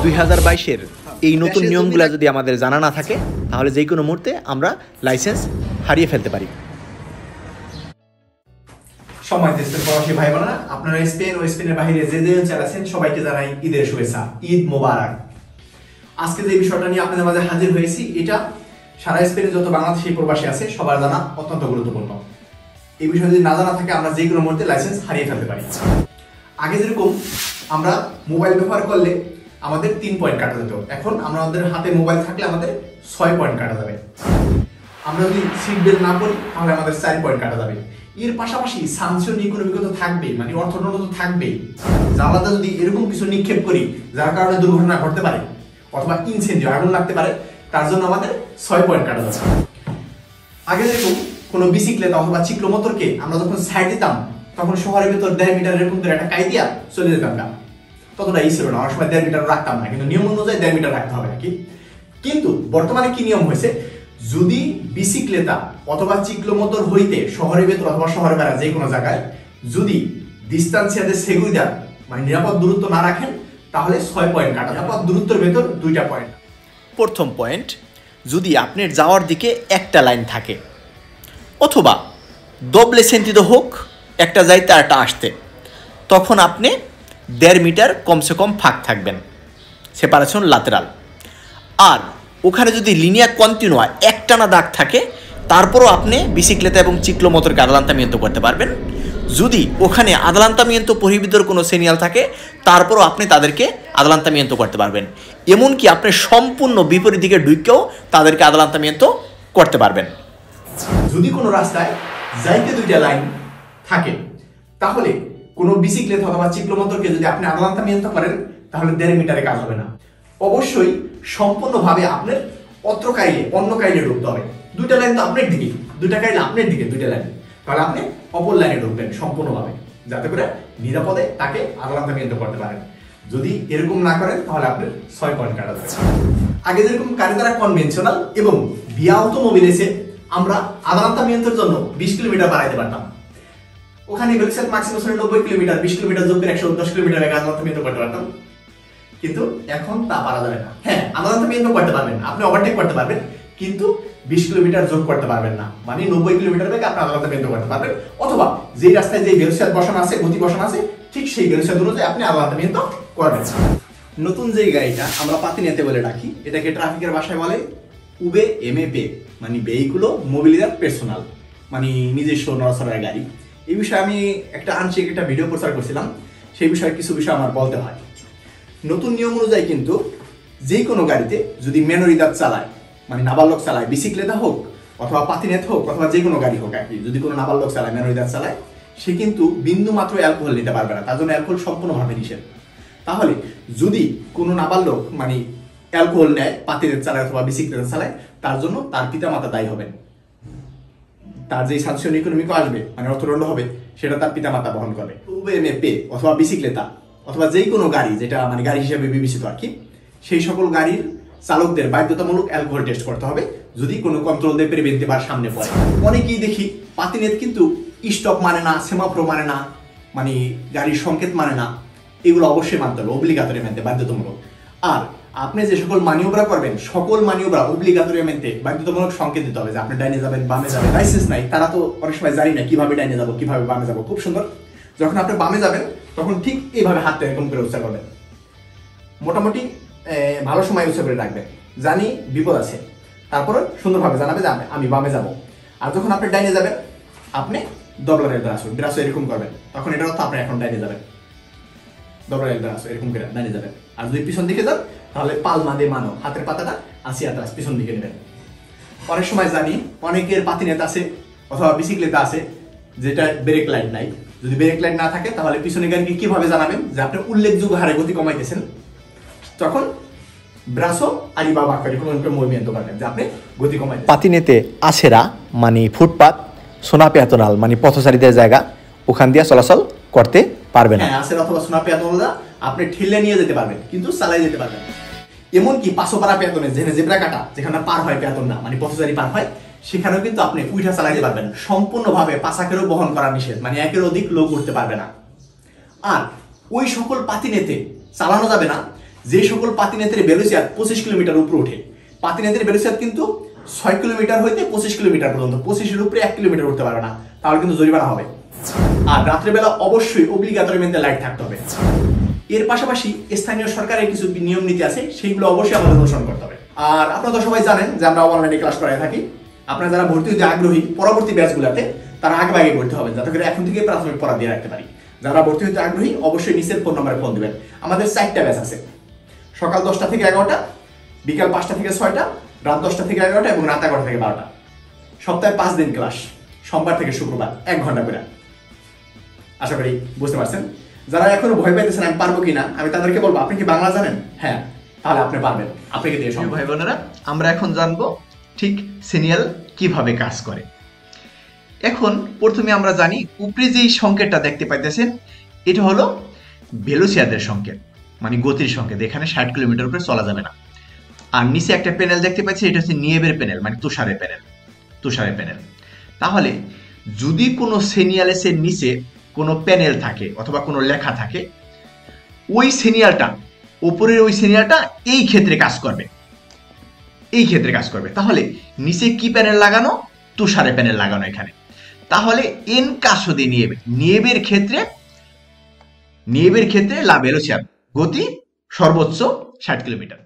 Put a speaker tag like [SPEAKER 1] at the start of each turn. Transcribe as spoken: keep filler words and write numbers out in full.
[SPEAKER 1] দুই হাজার বাইশের এই নতুন নিয়মগুলো যদি আমাদের জানা না থাকে তাহলে যে কোনো মুহূর্তে আমরা লাইসেন্স হারিয়ে ফেলতে পারি।
[SPEAKER 2] সময় দেশের প্রবাসী ভাই বোনেরা, আপনারা স্পেন ও স্পেনের বাইরে যে যে অঞ্চলে আছেন সবাইকে জানাই ঈদের শুভেচ্ছা, ঈদ মোবারক। আজকে যে বিষয়টা নিয়ে আপনাদের মাঝে হাজির হয়েছি, এটা সারা স্পেনে যত বাংলাদেশি প্রবাসী আছে সবার জানা অত্যন্ত গুরুত্বপূর্ণ। এই বিষয় যদি না জানা থাকে আমরা যে কোনো মুহূর্তে লাইসেন্স হারিয়ে ফেলতে পারি। আগে যেরকম আমরা মোবাইল ব্যবহার করলে আমাদের তিন পয়েন্ট কাটা যেত, এখন আমরা আমাদের হাতে মোবাইল থাকলে আমাদের ছয় পয়েন্ট কাটা যাবে। আমরা যদি সিট বেল্ট না করি তাহলে আমাদের চার পয়েন্ট কাটা যাবে। এর পাশাপাশি সাংশন ইকোনমিক তো থাকবে, মানে অর্থদণ্ড তো থাকবে। জানলাতে যদি এরকম কিছু নিক্ষেপ করি যার কারণে দুর্ঘটনা ঘটতে পারে অথবা ইনসেন্ডিও আগুন লাগতে পারে, তার জন্য আমাদের ছয় পয়েন্ট কাটা যাবে। আগে যেরকম কোনো বিসিক্লেট অথবা চিক্লোমোটরকে আমরা যখন সাইড দিতাম তখন শহরের ভেতর দেড় মিটার এরকম করে একটা কাই দিয়া চলে যেতাম না, ততটা ই ছিল না, অনেক সময় দেড় মিটার রাখতাম না, কিন্তু নিয়ম অনুযায়ী দেড় মিটার রাখতে হবে নাকি। কিন্তু বর্তমানে কি নিয়ম হয়েছে, যদি বিসিক্লেতা অথবা চিক্লোমোটর হইতে শহরের ভেতর অথবা শহরের বাইরে যে কোনো জায়গায় যদি ডিস্টান্সিয়াতে সেগুইদার মানে নিরাপদ দূরত্ব না রাখেন তাহলে ছয় পয়েন্ট কাটা। নিরাপদ দূরত্বের ভেতর দুইটা পয়েন্ট।
[SPEAKER 1] প্রথম পয়েন্ট, যদি আপনার যাওয়ার দিকে একটা লাইন থাকে অথবা ডবলে সেন্টিতে হোক একটা যাইতে আর একটা আসতে, তখন আপনি দেড় মিটার কমসে কম ফাঁক থাকবেন, সেপারেশন লাতেরাল। আর ওখানে যদি লিনিয়ার কন্টিনিউ একটানা দাগ থাকে তারপরও আপনি বিসিক্লেতা এবং চিক্লোমোটরকে আদালান্তামিento করতে পারবেন। যদি ওখানে আদালান্তামিento প্রহিবিতর কোনো সিগন্যাল থাকে তারপরও আপনি তাদেরকে আদালান্তামিento করতে পারবেন। এমনকি আপনি সম্পূর্ণ বিপরীত দিকে ঢুকেও তাদেরকে আদালান্তামিento করতে পারবেন।
[SPEAKER 2] যদি কোনো রাস্তায় যাইতে দুইটা লাইন থাকে তাহলে কোনো বিসিক্লেট অথবা চিক্লোমোটরকে যদি আপনি আদালান্তামিento করেন তাহলে দেড় মিটারে কাজ হবে না। অবশ্যই সম্পূর্ণভাবে আপনার অত্র কাইলে অন্য কাইলে ঢুকতে হবে। দুইটা লাইন তো আপনার দিকে, দুইটা কাইলে আপনার দিকে দুইটা লাইন, তাহলে আপনি অপর লাইনে ঢুকবেন সম্পূর্ণভাবে, যাতে করে নিরাপদে তাকে আদালান্তামিento করতে পারেন। যদি এরকম না করেন তাহলে আপনার ছয় পয়েন্ট কাটা যাবে। আগে যেরকম কারিদারা কনভেনশনাল এবং ভিয়া অটোমোবিলেসে আমরা আদালান্তামিentoর জন্য বিশ কিলোমিটার বাড়াইতে পারতাম। ওখানে ভেলোসিটি ম্যাক্সিমাম ছিল নব্বই কিলোমিটার, বিশ কিলোমিটার যোগ করে একশো দশ কিলোমিটার বেগে আদালান্তামিento করতে পারতাম, কিন্তু এখন তা পারা যাবে না। হ্যাঁ, আদালান্তামিento করতে পারবেন, আপনি ওভারটেক করতে পারবেন, কিন্তু বিশ কিলোমিটার যোগ করতে পারবেন না, মানে নব্বই কিলোমিটার বেগে আপনি আদালান্তামিento করতে পারবেন। অথবা যে রাস্তায় যে ভেলোসিটি বসানো আছে, গতি বসানো আছে, ঠিক সেই ভেলোসিটি অনুযায়ী আপনি আদালান্তামিento করবেন। নতুন যে গাড়িটা আমরা পাতিনেতে বলে ডাকি, এটাকে ট্রাফিকের ভাষায় বলে উবে এমএপে, মানে ভেহিকুলো মোবিলিদাদ পার্সোনাল, মানে নিজস্ব নড়াচড়ার গাড়ি। এই বিষয়ে আমি একটা আংশিক একটা ভিডিও প্রচার করছিলাম, সেই বিষয়ে কিছু বিষয় আমার বলতে হয়। নতুন নিয়ম অনুযায়ী কিন্তু যে কোনো গাড়িতে যদি মেনোরিদাদ চালায়, মানে নাবালক চালায়, বিসিক্লেতা হোক অথবা পাতিনেত হোক অথবা যে কোনো গাড়ি হোক আর কি, যদি কোনো নাবালক চালায়, মেনোরিদাদ চালায়, সে কিন্তু বিন্দু মাত্র অ্যালকোহল নিতে পারবে না, তার জন্য অ্যালকোহল সম্পূর্ণভাবে নিষেধ। তাহলে যদি কোনো নাবালক মানে অ্যালকোহল নেয়, পাতিনেত চালায় অথবা বিসিক্লেতা চালায়, তার জন্য তার পিতা মাতা দায়ী হবেন। তার যে সাংশন ইকোনমিক আসবে মানে অর্থদণ্ড হবে, সেটা তার পিতা মাতা বহন করবে। উবেএমএপে অথবা বিসিক্লেতা অথবা যে কোনো গাড়ি যেটা মানে গাড়ি হিসেবে বিবেচিত আর কি, সেই সকল গাড়ির চালকদের বাধ্যতামূলক অ্যালকোহল টেস্ট করতে হবে যদি কোনো কন্ট্রোল দিয়ে প্রিভেন্টিভ আর সামনে পড়ে। অনেকেই দেখি পাতিনেত কিন্তু স্টপ মানে না, সেমাফোর মানে না, মানে গাড়ির সংকেত মানে না, এগুলো অবশ্যই মানতে হবে, অব্লিগাটোরিয়ামেন্টে বাধ্যতামূলক। আর আপনি যে সকল মানিওভরা করবেন সকল মানিওভরা অব্লিগাটোরিয়ামেন্টে বাধ্যতামূলক সংকেত দিতে হবে যে আপনি ডাইনে যাবেন বামে যাবেন। লাইসেন্স নাই তারা তো অনেক সময় জানি না কিভাবে ডাইনে যাবো কিভাবে বামে যাবো। খুব সুন্দর, যখন আপনি বামে যাবেন তখন ঠিক এইভাবে হাতটা এরকম করে উৎসাহ করবেন, মোটামুটি ভালো সময় উৎসাহ করে রাখবেন, জানি বিপদ আছে, তারপরে সুন্দরভাবে জানাবে যে আমি বামে যাব। আর যখন আপনি ডাইনে যাবেন আপনি দবলারের দ্বারা আসুন ব্রাসও এরকম করবেন, তখন এটার অর্থ আপনি এখন ডাইনে যাবেন, দবলারের দ্বারা আসুন এরকম করে ডাইনে যাবেন। আর যদি পিছন দিকে যান তাহলে পালমা দিয়ে মানো, হাতের পাতাটা আসিয়া আতাস পিছন দিকে নেবেন। অনেক সময় জানি অনেকের পাতিনেত আছে অথবা বিসিক্লেতা আছে যেটা ব্রেক লাইট নাই, যদি ব্রেক লাইট না থাকে তাহলে পিছনে গাড়িকে কিভাবে জানাবেন যে আপনি উল্লেখযোগ্য হারে গতি কমাইতেছেন, তখন ব্রাসো আরি বাবা করে কোনো মুভমেন্ট করবেন যে আপনি গতি কমাইতেছেন।
[SPEAKER 1] পাতিনেতে আসেরা মানে ফুটপাত, সোনা পেয়াতনাল মানে পথচারীদের জায়গা, ওখান দিয়ে চলাচল করতে পারবেন।
[SPEAKER 2] হ্যাঁ, আসেরা অথবা সোনা পেয়াতনালরা আপনি ঠেলে নিয়ে যেতে পারবেন কিন্তু চালাই যেতে পারবেন। এমনকি পাঁচপাড়া পেয়াতনে যেখানে জেব্রা কাটা, যেখানে পার হয় পেয়াতন না মানে পথচারী পার হয়, সেখানেও কিন্তু আপনি উইঠা চালাইতে পারবেন। সম্পূর্ণভাবে পাশাকেরও বহন করা নিষেধ, মানে একের অধিক লোক উঠতে পারবে না। আর ওই সকল পাতিনেতে চালানো যাবে না যে সকল পাতিনেত্রের ভেলোসিয়াদ পঁচিশ কিলোমিটার উপরে ওঠে, পাতিনেত্রের ভেলোসিয়াদ কিন্তু ছয় কিলোমিটার হইতে পঁচিশ কিলোমিটার পর্যন্ত, পঁচিশের উপরে এক কিলোমিটার উঠতে পারবে না, তাহলে কিন্তু জরিমানা হবে। আর রাত্রেবেলা অবশ্যই অব্লিগাটরি মেনতে লাইট থাকতে হবে। এর পাশাপাশি স্থানীয় সরকারের কিছু নিয়ম নীতি আছে, সেইগুলো অবশ্যই আমাদের অনুসরণ করতে হবে। আর আপনারা তো সবাই জানেন যে আমরা অনলাইনে ক্লাস করাই থাকি। আপনারা যারা ভর্তি হতে আগ্রহী পরবর্তী ব্যাচগুলোতে, তারা আগে আগে ভর্তি হবেন, যাতে করে এখন থেকে প্রাথমিক পড়া দিয়ে রাখতে পারি। যারা ভর্তি হতে আগ্রহী অবশ্যই নিচের ফোন নম্বরে ফোন দিবেন। আমাদের চারটা ব্যাচ আছে, সকাল দশটা থেকে এগারোটা, বিকাল পাঁচটা থেকে ছয়টা, রাত দশটা থেকে এগারোটা এবং রাত এগারোটা থেকে বারোটা। সপ্তাহে পাঁচ দিন ক্লাস, সোমবার থেকে শুক্রবার এক ঘন্টা করে। আশা করি বুঝতে পারছেন। যারা এখনো ভয় পাইতেছেন আমি পারবো কিনা, আমি তাদেরকে বলবো আপনি কি বাংলা জানেন? হ্যাঁ, তাহলে আপনি পারবেন, আপনাকে দিয়ে সম্ভব।
[SPEAKER 1] ভাই বোনেরা, আমরা এখন জানবো ঠিক সিনিয়াল কিভাবে কাজ করে। এখন প্রথমে আমরা জানি উপরে যেই সংকেতটা দেখতে পাইতেছেন এটা হলো ভেলোসিয়াদের সংকেত, মানে গতির সংকেত। এখানে ষাট কিলোমিটার উপরে চলা যাবে না। আর নিচে একটা প্যানেল দেখতে পাচ্ছি, এটা হচ্ছে নিয়েবের প্যানেল, মানে তুষারের প্যানেল, তুষারের প্যানেল। তাহলে যদি কোনো সিনিয়ালেসের নিচে কোনো প্যানেল থাকে অথবা কোনো লেখা থাকে, ওই সিনিয়ালটা, উপরের ওই সিনিয়ালটা এই ক্ষেত্রে কাজ করবে, এই ক্ষেত্রে কাজ করবে। তাহলে নিচে কি প্যানেল লাগানো? তুষারের প্যানেল লাগানো এখানে। তাহলে এন কাসো দিয়ে নিয়েবে, নিয়েবের ক্ষেত্রে, নিয়েবের ক্ষেত্রে লা ভেলোসিয়াদ, গতি সর্বোচ্চ ষাট কিলোমিটার।